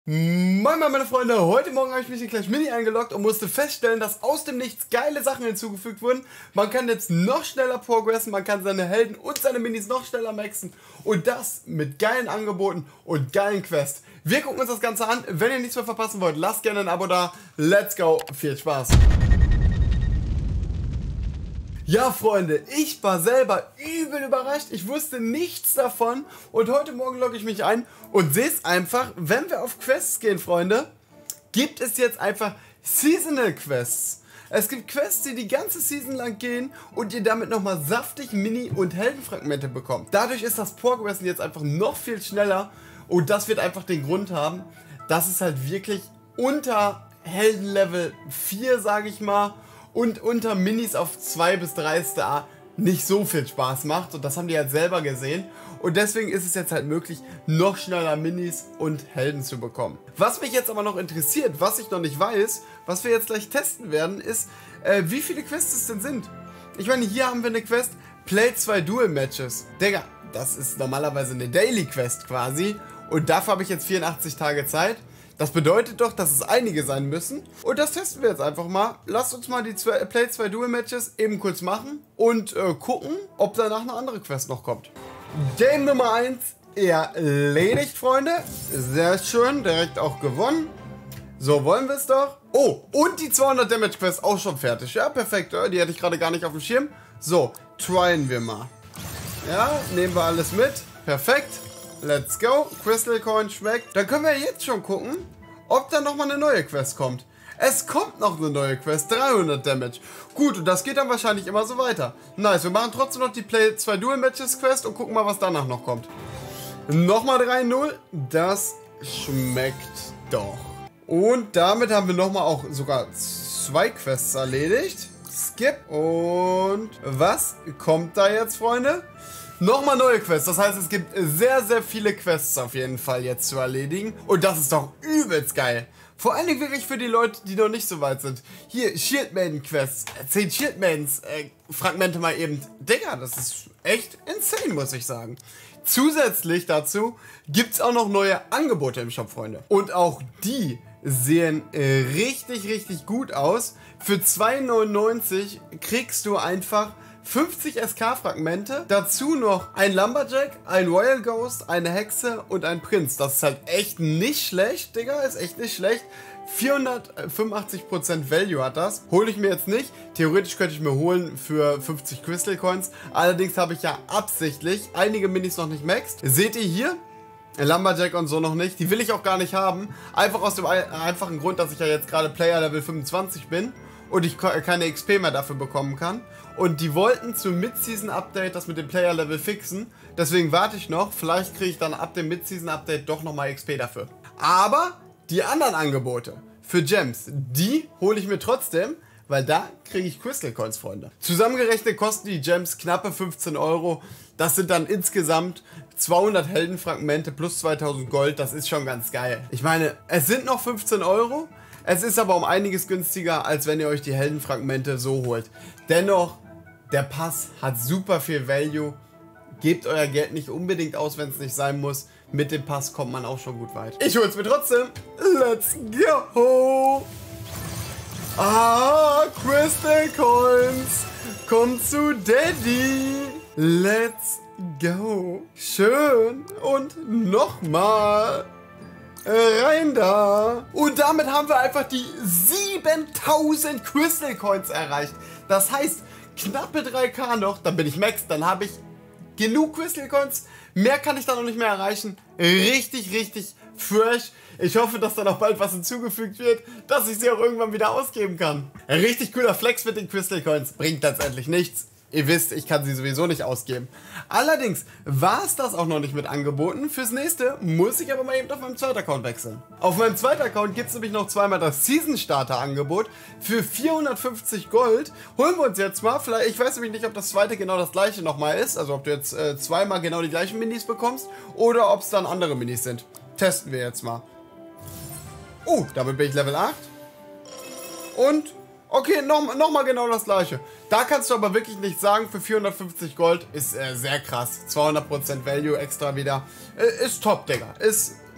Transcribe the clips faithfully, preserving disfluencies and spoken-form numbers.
Moin Moin meine Freunde, heute Morgen habe ich mich in Clash Mini eingeloggt und musste feststellen, dass aus dem Nichts geile Sachen hinzugefügt wurden. Man kann jetzt noch schneller progressen, man kann seine Helden und seine Minis noch schneller maxen und das mit geilen Angeboten und geilen Quests. Wir gucken uns das Ganze an, wenn ihr nichts mehr verpassen wollt, lasst gerne ein Abo da, let's go, viel Spaß! Ja Freunde, ich war selber übel überrascht, ich wusste nichts davon und heute Morgen logge ich mich ein und sehe es einfach, wenn wir auf Quests gehen, Freunde, gibt es jetzt einfach Seasonal Quests. Es gibt Quests, die die ganze Season lang gehen und ihr damit nochmal saftig Mini- und Heldenfragmente bekommt. Dadurch ist das Progressen jetzt einfach noch viel schneller und das wird einfach den Grund haben, dass es halt wirklich unter Heldenlevel vier, sage ich mal, und unter Minis auf zwei bis drei Star nicht so viel Spaß macht und das haben die halt selber gesehen und deswegen ist es jetzt halt möglich, noch schneller Minis und Helden zu bekommen. Was mich jetzt aber noch interessiert, was ich noch nicht weiß, was wir jetzt gleich testen werden, ist, äh, wie viele Quests es denn sind. Ich meine, hier haben wir eine Quest, Play zwei Duel Matches. Digga, das ist normalerweise eine Daily Quest quasi und dafür habe ich jetzt vierundachtzig Tage Zeit. Das bedeutet doch, dass es einige sein müssen. Und das testen wir jetzt einfach mal. Lasst uns mal die zwei, Play zwei Duel Matches eben kurz machen und äh, gucken, ob danach eine andere Quest noch kommt. Game Nummer eins erledigt, Freunde. Sehr schön, direkt auch gewonnen. So, wollen wir es doch. Oh, und die zweihundert Damage Quest auch schon fertig. Ja, perfekt. Die hatte ich gerade gar nicht auf dem Schirm. So, tryen wir mal. Ja, nehmen wir alles mit. Perfekt. Let's go. Crystal Coin schmeckt. Dann können wir jetzt schon gucken, ob da nochmal eine neue Quest kommt. Es kommt noch eine neue Quest. dreihundert Damage. Gut, und das geht dann wahrscheinlich immer so weiter. Nice, wir machen trotzdem noch die Play zwei Duel Matches Quest und gucken mal, was danach noch kommt. Nochmal drei null. Das schmeckt doch. Und damit haben wir nochmal auch sogar zwei Quests erledigt. Skip. Und was kommt da jetzt, Freunde? Nochmal neue Quests, das heißt, es gibt sehr, sehr viele Quests auf jeden Fall jetzt zu erledigen. Und das ist doch übelst geil. Vor allen Dingen wirklich für die Leute, die noch nicht so weit sind. Hier, Shield Maiden Quests, zehn Shield Maidens äh, Fragmente mal eben. Digga, das ist echt insane, muss ich sagen. Zusätzlich dazu gibt es auch noch neue Angebote im Shop, Freunde. Und auch die sehen äh, richtig, richtig gut aus. Für zwei neunundneunzig kriegst du einfach fünfzig S K-Fragmente, dazu noch ein Lumberjack, ein Royal Ghost, eine Hexe und ein Prinz. Das ist halt echt nicht schlecht, Digga, ist echt nicht schlecht. vierhundertfünfundachtzig Prozent Value hat das. Hole ich mir jetzt nicht. Theoretisch könnte ich mir holen für fünfzig Crystal Coins. Allerdings habe ich ja absichtlich einige Minis noch nicht maxed. Seht ihr hier? Lumberjack und so noch nicht. Die will ich auch gar nicht haben. Einfach aus dem einfachen Grund, dass ich ja jetzt gerade Player Level fünfundzwanzig bin und ich keine X P mehr dafür bekommen kann. Und die wollten zum Mid-Season-Update das mit dem Player-Level fixen. Deswegen warte ich noch. Vielleicht kriege ich dann ab dem Mid-Season-Update doch nochmal X P dafür. Aber die anderen Angebote für Gems, die hole ich mir trotzdem, weil da kriege ich Crystal Coins, Freunde. Zusammengerechnet kosten die Gems knappe fünfzehn Euro. Das sind dann insgesamt zweihundert Heldenfragmente plus zweitausend Gold. Das ist schon ganz geil. Ich meine, es sind noch fünfzehn Euro. Es ist aber um einiges günstiger, als wenn ihr euch die Heldenfragmente so holt. Dennoch, der Pass hat super viel Value. Gebt euer Geld nicht unbedingt aus, wenn es nicht sein muss. Mit dem Pass kommt man auch schon gut weit. Ich hol's mir trotzdem. Let's go! Ah, Crystal Coins. Kommt zu Daddy. Let's go. Schön. Und nochmal. Rein da! Und damit haben wir einfach die siebentausend Crystal Coins erreicht. Das heißt, knappe drei K noch, dann bin ich max, dann habe ich genug Crystal Coins. Mehr kann ich da noch nicht mehr erreichen. Richtig, richtig fresh. Ich hoffe, dass da noch bald was hinzugefügt wird, dass ich sie auch irgendwann wieder ausgeben kann. Ein richtig cooler Flex mit den Crystal Coins bringt letztendlich nichts. Ihr wisst, ich kann sie sowieso nicht ausgeben. Allerdings war es das auch noch nicht mit Angeboten. Fürs nächste muss ich aber mal eben auf meinem zweiten Account wechseln. Auf meinem zweiten Account gibt es nämlich noch zweimal das Season Starter Angebot für vierhundertfünfzig Gold. Holen wir uns jetzt mal. Vielleicht, ich weiß nämlich nicht, ob das zweite genau das gleiche nochmal ist. Also ob du jetzt äh, zweimal genau die gleichen Minis bekommst oder ob es dann andere Minis sind. Testen wir jetzt mal. Oh, damit bin ich Level acht. Und okay, nochmal noch mal genau das gleiche. Da kannst du aber wirklich nicht sagen, für vierhundertfünfzig Gold ist äh, sehr krass. zweihundert Prozent Value extra wieder. Äh, ist top, Digga. Ist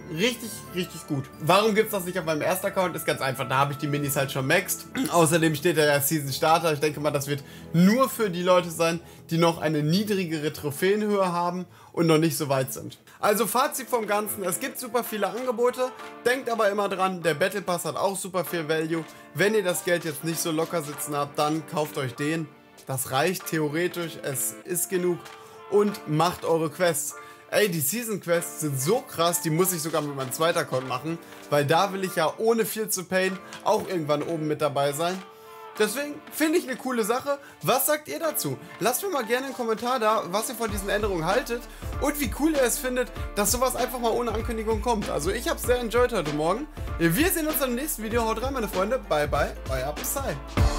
richtig, richtig gut. Warum gibt es das nicht auf meinem ersten Account? Ist ganz einfach, da habe ich die Minis halt schon maxed. Außerdem steht da ja Season Starter. Ich denke mal, das wird nur für die Leute sein, die noch eine niedrigere Trophäenhöhe haben und noch nicht so weit sind. Also Fazit vom Ganzen, es gibt super viele Angebote, denkt aber immer dran, der Battle Pass hat auch super viel Value. Wenn ihr das Geld jetzt nicht so locker sitzen habt, dann kauft euch den. Das reicht theoretisch, es ist genug und macht eure Quests. Ey, die Season Quests sind so krass, die muss ich sogar mit meinem zweiten Account machen, weil da will ich ja ohne viel zu payen auch irgendwann oben mit dabei sein. Deswegen finde ich eine coole Sache. Was sagt ihr dazu? Lasst mir mal gerne einen Kommentar da, was ihr von diesen Änderungen haltet und wie cool ihr es findet, dass sowas einfach mal ohne Ankündigung kommt. Also ich habe es sehr enjoyed heute Morgen. Wir sehen uns im nächsten Video. Haut rein, meine Freunde. Bye, bye. Euer Psy.